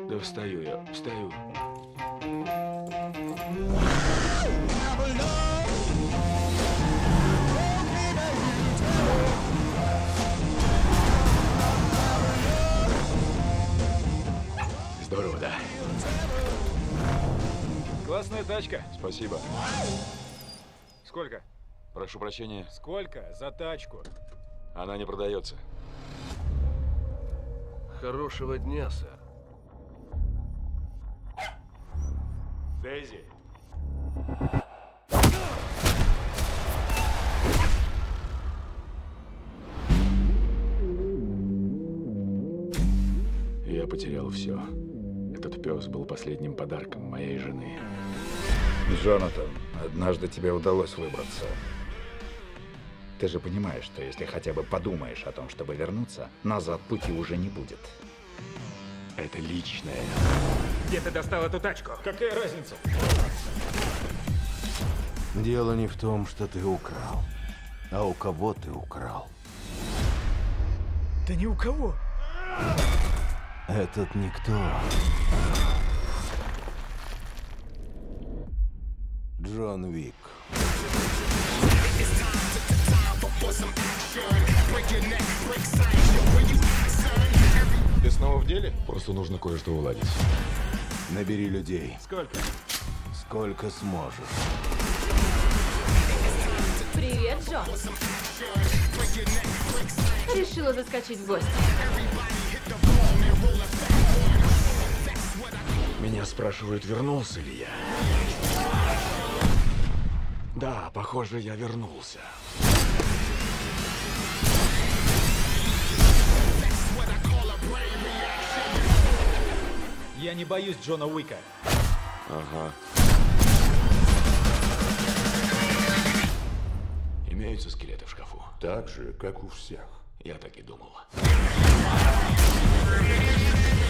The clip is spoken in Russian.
Да встаю я, встаю. Здорово, да? Классная тачка. Спасибо. Сколько? Прошу прощения, Сколько за тачку? она не продается. Хорошего дня, сэр. Дейзи. Я потерял все. Этот пес был последним подарком моей жены. Джонатан, однажды тебе удалось выбраться. Ты же понимаешь, что если хотя бы подумаешь о том, чтобы вернуться, назад пути уже не будет. Это личное. Где ты достал эту тачку? Какая разница? Дело не в том, что ты украл, а у кого ты украл. Да ни у кого. Этот никто. Джон Уик. Ты снова в деле? Просто нужно кое-что уладить. Набери людей. Сколько? Сколько сможешь. Привет, Джо. Решила заскочить в гости. Меня спрашивают, вернулся ли я. Да, похоже, я вернулся. Я не боюсь Джона Уика. Ага. Имеются скелеты в шкафу? Так же, как у всех. Я так и думал.